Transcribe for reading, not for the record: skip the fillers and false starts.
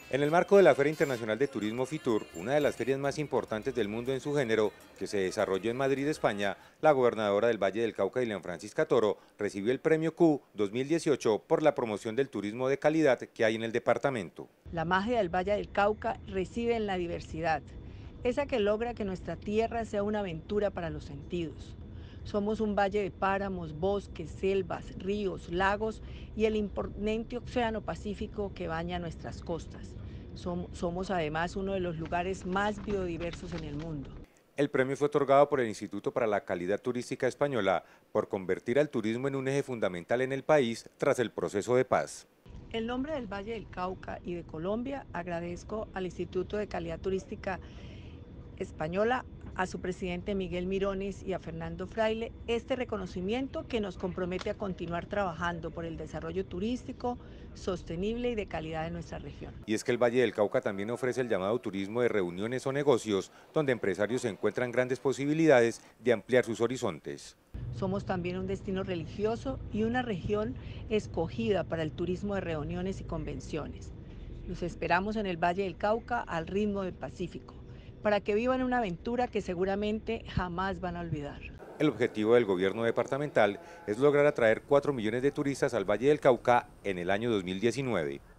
En el marco de la Feria Internacional de Turismo Fitur, una de las ferias más importantes del mundo en su género, que se desarrolló en Madrid, España, la gobernadora del Valle del Cauca, Dilian Francisca Toro, recibió el Premio Q 2018 por la promoción del turismo de calidad que hay en el departamento. La magia del Valle del Cauca reside en la diversidad, esa que logra que nuestra tierra sea una aventura para los sentidos. Somos un valle de páramos, bosques, selvas, ríos, lagos y el imponente océano Pacífico que baña nuestras costas. Somos además uno de los lugares más biodiversos en el mundo. El premio fue otorgado por el Instituto para la Calidad Turística Española por convertir al turismo en un eje fundamental en el país tras el proceso de paz. En nombre del Valle del Cauca y de Colombia, agradezco al Instituto de Calidad Turística Española, a su presidente Miguel Mirones y a Fernando Fraile este reconocimiento que nos compromete a continuar trabajando por el desarrollo turístico sostenible y de calidad de nuestra región. Y es que el Valle del Cauca también ofrece el llamado turismo de reuniones o negocios, donde empresarios encuentran grandes posibilidades de ampliar sus horizontes. Somos también un destino religioso y una región escogida para el turismo de reuniones y convenciones. Los esperamos en el Valle del Cauca al ritmo del Pacífico, para que vivan una aventura que seguramente jamás van a olvidar. El objetivo del gobierno departamental es lograr atraer 4 millones de turistas al Valle del Cauca en el año 2019.